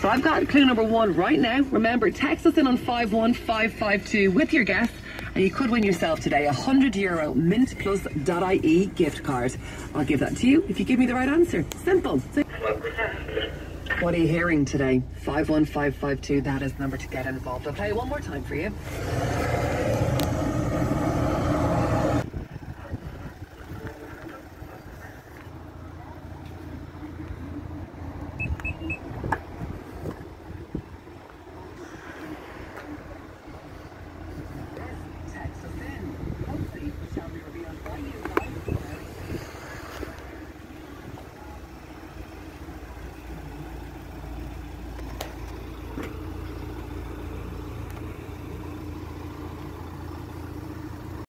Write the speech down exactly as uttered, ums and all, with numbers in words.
I've got clue number one right now. Remember, text us in on five one five five two with your guess, and you could win yourself today a one hundred euro mint plus dot I E gift card. I'll give that to you if you give me the right answer. Simple. What are you hearing today? five one five five two, that is the number to get involved. I'll play it one more time for you.